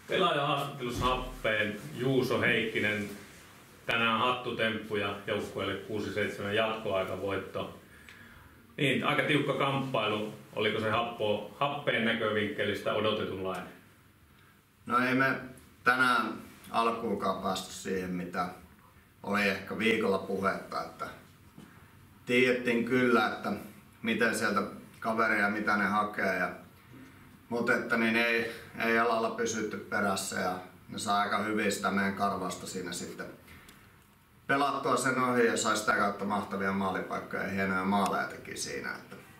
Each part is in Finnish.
Pelaaja-haastattelussa Happeen Juuso Heikkinen. Tänään hattutemppu ja joukkueelle 6-7 jatkoaikavoitto. Niin, aika tiukka kamppailu. Oliko se Happeen näkövinkkelistä odotetunlainen? No ei me tänään alkuunkaan päästy siihen, mitä oli ehkä viikolla puhetta. Että tiedettiin kyllä, että miten sieltä kaveria, mitä ne hakee. Mutta että niin ei alalla pysytty perässä ja ne saa aika hyvin sitä meidän karvasta siinä sitten pelattua sen ohi ja sai sitä kautta mahtavia maalipaikkoja ja hienoja maaleja teki siinä.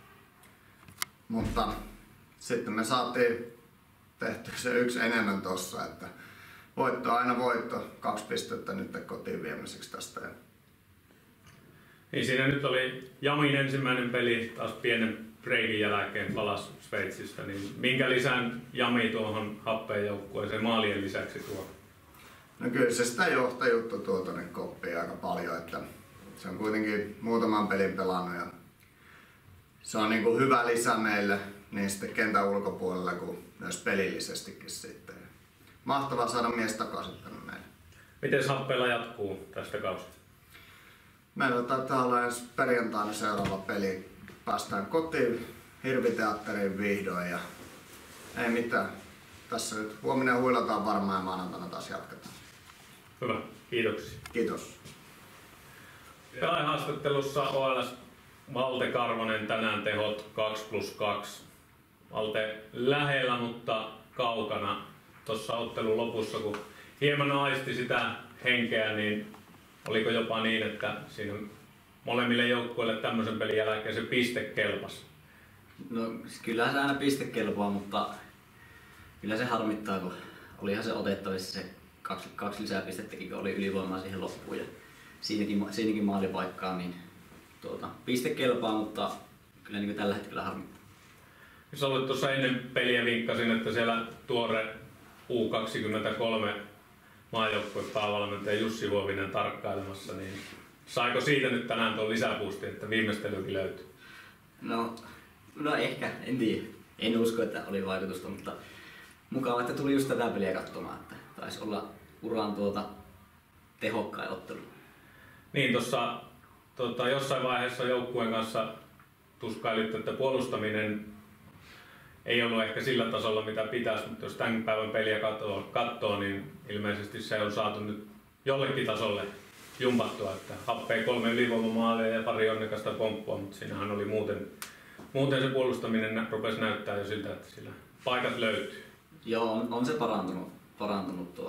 Mutta sitten me saatiin tehty se yksi enemmän tossa, että voitto aina voitto, 2 pistettä nyt kotiin viemiseksi tästä. Niin siinä nyt oli Jamin ensimmäinen peli taas pienen breikin jälkeen palas Sveitsistä, niin minkä lisän Jami tuohon Happeen joukkueeseen maalien lisäksi tuo? No kyllä se sitä johtajuutta tuo tuonne koppiin aika paljon, että se on kuitenkin muutaman pelin pelannut ja se on niin kuin hyvä lisä meille niin sitten kentän ulkopuolella kuin myös pelillisestikin sitten. Mahtavaa saada mies takaisin tänne meille. Miten Happeella jatkuu tästä kausista? Meillä taitaa olla ensi perjantaina seuraava peli. Päästään kotiin Hirviteatteriin vihdoin ja ei mitään. Tässä nyt huomenna huilataan varmaan ja maanantaina taas jatketaan. Hyvä, kiitoksia. Kiitos. Pelaaja-haastattelussa OLS Malte Karvonen, tänään tehot 2+2. Malte lähellä, mutta kaukana. Tuossa ottelun lopussa, kun hieman aisti sitä henkeä, niin oliko jopa niin, että siinä molemmille joukkueille tämmöisen pelin jälkeen se piste kelpasi? No kyllähän se aina piste kelpaa, mutta kyllä se harmittaa, kun olihan se otettavissa se 22 lisäpistettäkin, kun oli ylivoimaa siihen loppuun ja siinäkin maalipaikkaan, niin piste kelpaa, mutta kyllä niin tällä hetkellä harmittaa. Jos olet tuossa ennen peliä vinkkasin, että siellä tuore U23 maajoukkueen päävalmentaja Jussi Vuovinen tarkkailemassa, niin saiko siitä nyt tänään tuon lisäpuusti, että viimeistelykin löytyy? No ehkä, en tiedä. En usko, että oli vaikutusta, mutta mukava, että tuli just tätä peliä katsomaan, että taisi olla uran tehokkain ottelu. Niin, tuossa jossain vaiheessa joukkueen kanssa tuskailitte, että puolustaminen ei ollut ehkä sillä tasolla mitä pitäisi, mutta jos tämän päivän peliä katsoo, niin ilmeisesti se on saatu nyt jollekin tasolle jumpattua, että Happeen 3 ylivoimamaalia ja pari onnekasta pomppua, mutta siinähän oli muuten se puolustaminen rupesi näyttää jo siltä, että sillä paikat löytyy. Joo, on se parantunut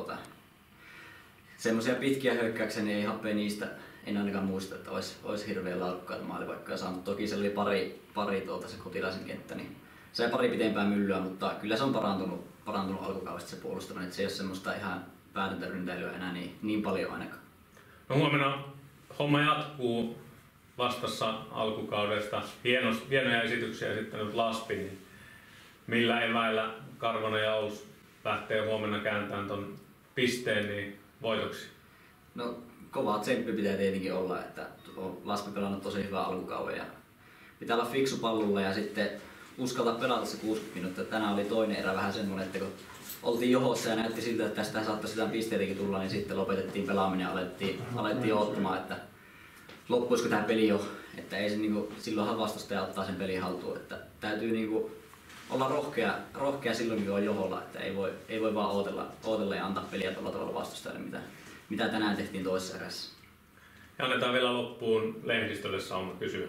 semmoisia pitkiä hyökkäyksiä, niin ei Happeen niistä en ainakaan muista, että olisi hirveän laadukkaita maalipaikkoja saanut. Toki se oli pari se Kotilaisen kenttä, niin sai pari pitempää myllyä, mutta kyllä se on parantunut alkukaudesta se puolustaminen, että se ei ole semmoista ihan päätöntä enää niin paljon ainakaan. No huomenna homma jatkuu vastassa alkukaudesta. Hienoja esityksiä esittänyt Laspi, niin millä eväillä Karvonen ja Ous lähtee huomenna kääntämään ton pisteen niin voitoksi? No kova tsemppi pitää tietenkin olla, että on Laspi pelannut tosi hyvää alkukauden ja pitää olla fiksu pallolla ja sitten uskaltaa pelata se 60 minuuttia. Tänään oli toinen erä vähän semmoinen, että kun oltiin johossa ja näytti siltä, että tästä saattaisi sitä pisteitäkin tulla, niin sitten lopetettiin pelaaminen ja alettiin odottamaan, että loppuisiko tämä peli jo. Että ei se silloinhan vastustaja ottaa sen pelin haltuun. Että täytyy olla rohkea silloin, kun on joholla, että ei voi vaan ootella ja antaa peliä tuolla tavalla vastustajalle, mitä tänään tehtiin toisessa erässä. Ja annetaan vielä loppuun lehdistölle sauma kysyä.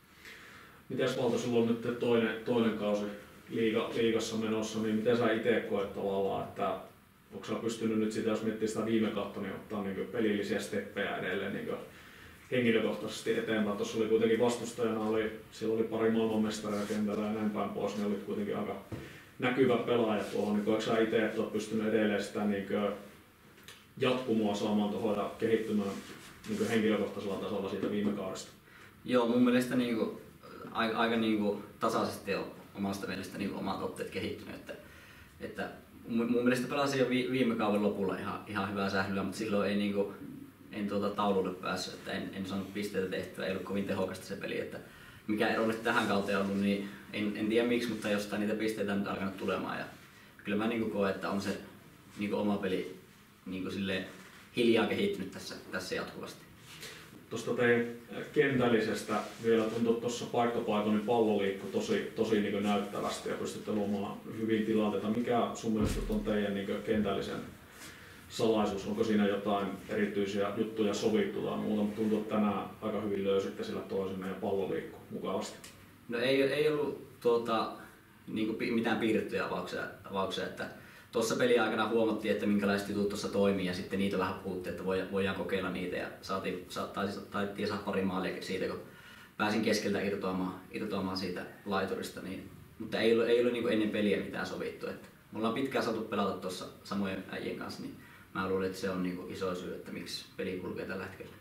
Mites Valta, sulla on nyt toinen kausi liigassa menossa, niin miten sä itse koet tavallaan, että onko sä pystynyt nyt sitä, jos miettii sitä viime kautta, niin ottaa niin pelillisiä steppejä edelleen niin henkilökohtaisesti eteenpäin. Tuossa oli kuitenkin vastustajana, siellä oli pari maailmanmestaria kentällä ja näin päin pois, niin olit kuitenkin aika näkyvä pelaaja tuohon. Niin koetko sä itse, että olet pystynyt edelleen sitä niin jatkumoa saamaan tuohon ja kehittymään niin henkilökohtaisella tasolla siitä viime kaudesta? Joo, mun mielestä aika tasaisesti on omasta mielestä omat otteet kehittynyt. Että mun mielestä pelasin jo viime kauden lopulla ihan hyvää sählyä, mutta silloin en taululle päässyt, että en saanut pisteitä tehtyä, ei ollut kovin tehokasta se peli. Että mikä ero nyt tähän kauteen ollut, niin en tiedä miksi, mutta jostain niitä pisteitä on nyt alkanut tulemaan. Ja kyllä mä koen, että niin oma peli niin silleen hiljaa kehittynyt tässä jatkuvasti. Tuosta teidän kentällisestä vielä tuntuu, että tuossa paikkapaikoin niin pallo liikkuu tosi niin näyttävästi ja pystytte luomaan hyvin tilanteita. Mikä sun mielestä on teidän niin kentällisen salaisuus? Onko siinä jotain erityisiä juttuja sovittu tai muuta, mutta tuntuu, että tänään aika hyvin löysitte sillä toisenne ja pallo liikkuu mukavasti. No ei ollut niin mitään piirrettyjä avauksia, että tuossa peliaikana huomattiin, että minkälaiset jutut tuossa toimii ja sitten niitä vähän puhuttiin, että voidaan kokeilla niitä ja taidettiin saada pari maalia siitä, kun pääsin keskeltä irtoamaan siitä laiturista. Niin, mutta ei ole niin ennen peliä mitään sovittu. Että me ollaan pitkään saatu pelata tuossa samojen äijien kanssa, niin mä luulen, että se on niin iso syy, että miksi peli kulkee tällä hetkellä.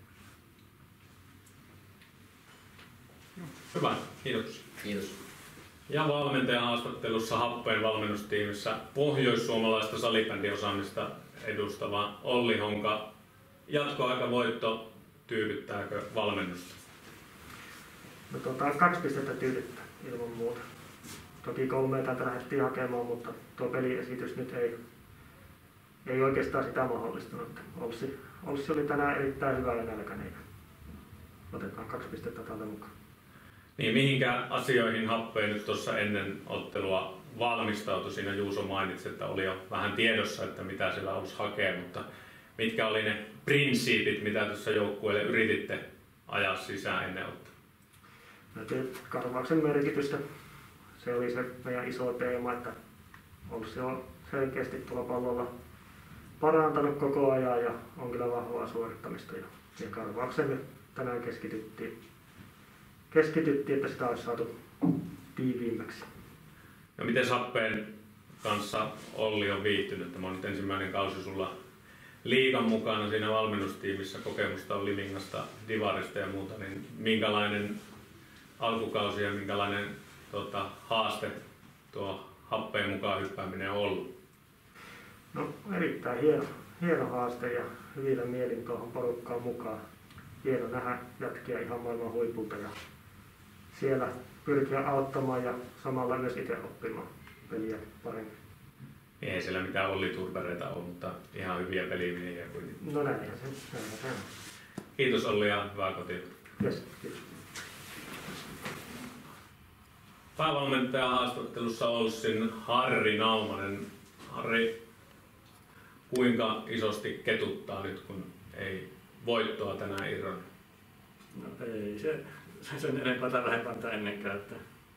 Hyvä, kiitos. Kiitos. Ja valmentajan haastattelussa Happeen valmennustiimissä pohjoissuomalaista salibändiosaamista edustava Olli Honka. Jatkoaikavoitto, tyydyttääkö valmennusta? No 2 pistettä tyydyttää ilman muuta. Toki 3 täältä lähdettiin hakemaan, mutta tuo peliesitys nyt ei oikeastaan sitä mahdollistunut. Olssi oli tänään erittäin hyvä ja nälkäinen. Otetaan 2 pistettä täältä mukaan. Niin, mihinkä asioihin Happeen nyt tuossa ennen ottelua valmistautui? Siinä Juuso mainitsi, että oli jo vähän tiedossa, että mitä siellä olisi hakea, mutta mitkä oli ne prinsiipit, mitä tuossa joukkueelle yrititte ajaa sisään ennen ottelua? No, karvauksen merkitystä. Se oli se meidän iso teema, että Olssi on selkeästi tuolla pallolla parantanut koko ajan ja on kyllä vahvaa suorittamista. Ja karvaukseen tänään keskityttiin, että sitä olisi saatu tiiviimmäksi. No miten Happeen kanssa Olli on viihtynyt? Tämä on nyt ensimmäinen kausi sulla liigan mukana siinä valmennustiimissä, kokemusta on Livingasta, Divarista ja muuta, niin minkälainen alkukausi ja minkälainen haaste tuo Happeen mukaan hyppääminen on ollut? No erittäin hieno haaste ja hyvillä mielin tuohon porukkaan mukaan. Hieno nähdä jätkiä ihan maailman huipulta ja siellä pyrkiä auttamaan ja samalla myös itse oppimaan peliä paremmin. Ei siellä mitään Olli Turbereita ole, mutta ihan hyviä pelimiehiä kuitenkin. No näinhän se on. Kiitos Olli ja hyvää kotiin. Yes, kiitos. Päävalmentajan haastattelussa Olssin Harri Naumanen. Harri, kuinka isosti ketuttaa nyt, kun ei voittoa tänään irronnut? No ei se sen enempää tai vähempää mitä ennenkään. Että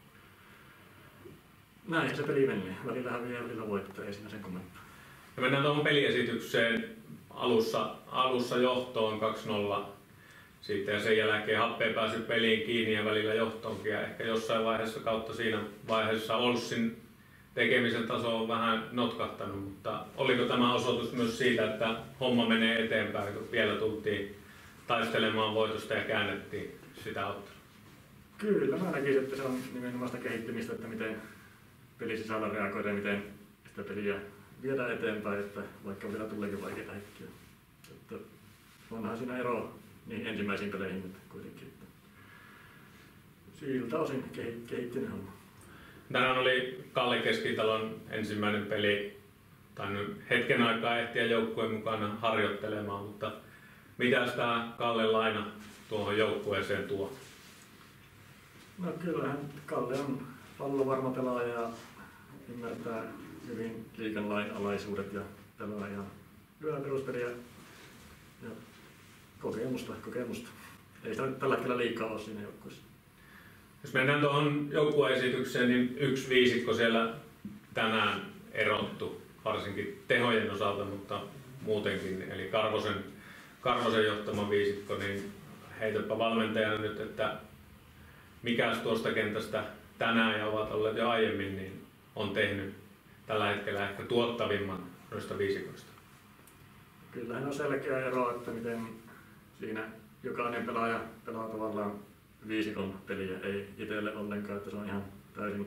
näin se peli menee. Välillä häviää ja välillä voittaa, ei siinä sen kummempaa. Ja mennään tuohon peliesitykseen. Alussa johtoon 2-0. Siitä ja sen jälkeen Happeen pääsy peliin kiinni ja välillä johtoonkin. Ja ehkä jossain vaiheessa kautta siinä vaiheessa Olssin tekemisen taso on vähän notkahtanut, mutta oliko tämä osoitus myös siitä, että homma menee eteenpäin, kun vielä tultiin taistelemaan voitosta ja käännettiin sitä ottelua? Kyllä, mä näkisin, että se on nimenomaan sitä kehittymistä, että miten pelin sisällä reagoida ja miten sitä peliä viedään eteenpäin, että vaikka vielä tuleekin vaikeita hetkiä. Että onhan siinä ero niin ensimmäisiin peleihin nyt kuitenkin. Että siltä osin kehittynyt homma. Tänään oli Kalle Keskitalon ensimmäinen peli, tai hetken aikaa ehtiä joukkueen mukana harjoittelemaan, mutta mitä tämä Kalle laina tuohon joukkueeseen tuo? No kyllähän Kalle on pallovarma pelaaja ja ymmärtää hyvin liigan lainalaisuudet ja pelaa ihan hyvää peruspeliä ja kokemusta. Ei sitä nyt tällä hetkellä liikaa ole siinä joukkueessa. Jos mennään tuohon joukkueesitykseen, niin yksi viisikko siellä tänään erottu, varsinkin tehojen osalta, mutta muutenkin. Eli Karvosen johtama viisikko, niin heitäpä valmentajana nyt, että mikäs tuosta kentästä tänään ja ovat olleet jo aiemmin, niin on tehnyt tällä hetkellä ehkä tuottavimman noista viisikoista. Kyllähän on selkeä ero, että miten siinä jokainen pelaaja pelaa tavallaan viisikon peliä, ei itselle ollenkaan, että se on ihan täysin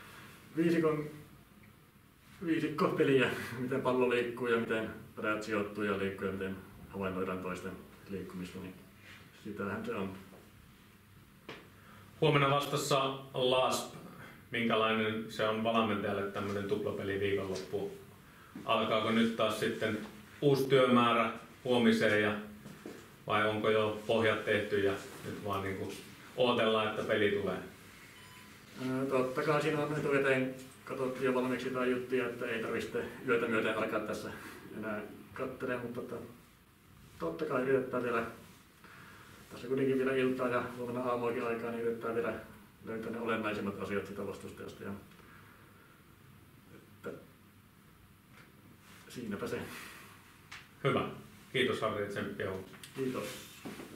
viisikko peliä, miten pallo liikkuu ja miten perät sijoittuu ja liikkuu ja miten havainnoidaan toisten liikkumista, niin sitähän se on. Huomenna vastassa LASP. Minkälainen se on valmentajalle tämmöinen tuplapeli viikonloppu alkaako nyt taas sitten uusi työmäärä huomiseen vai onko jo pohjat tehty ja nyt vaan niin kuin odotellaan, että peli tulee? Totta kai siinä on etukäteen katsottu jo valmiiksi jotain juttuja, että ei tarvitse yötä myöten alkaa tässä enää katselemaan, mutta totta kai yritetään vielä, tässä kuitenkin vielä iltaa ja huomenna aamuakin aikaa, niin yritetään vielä löytää ne olennaisimmat asiat sitä vastusteesta. Siinäpä se. Hyvä. Kiitos Harri, tsemppiä. Kiitos.